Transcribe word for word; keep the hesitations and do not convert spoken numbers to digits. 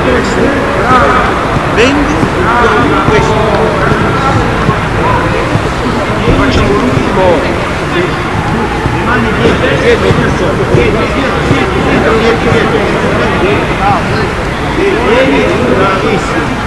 questo, vendi questo. Facciamo l'ultimo, rimani dietro, dietro tutto, dietro, dietro, dietro, dietro, dietro, dietro, bravissimo.